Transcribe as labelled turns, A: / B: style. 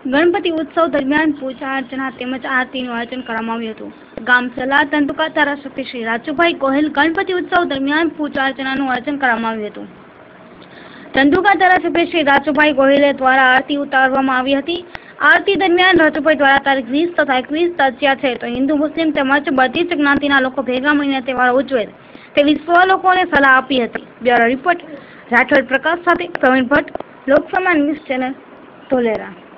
A: ગણપતિ ઉત્સવ દરમિયાન પૂજા અર્ચના તેમજ આરતીનું આયોજન કરવામાં આવ્યું હતું. ગામ સલાહ ધંધુકા ધારાસભ્ય શ્રી રાજુભાઈ ગોહિલ ગણપતિ ઉત્સવ દરમિયાન પૂજા અર્ચનાનું આયોજન કરવામાં આવ્યું હતું. ધંધુકા ધારાસભ્ય શ્રી રાજુભાઈ ગોહિલે દ્વારા આરતી ઉતારવામાં આવી હતી. આરતી દરમિયાન રાજુભાઈ દ્વારા તારીખ 20 તથા 21 તાજ્યા છે તો હિન્દુ મુસ્લિમ તેમજ બધી જ જ્ઞાતિના લોકો ભેગા મળીને તહેવાર ઉજવે તેવી સૌ લોકોને સલાહ આપી હતી. બ્યુરો રિપોર્ટ રાઠોડ પ્રકાશ સાથે પ્રવીણ ભટ્ટ, લોકસમા ન્યૂઝ ચેનલ, ધોલેરા.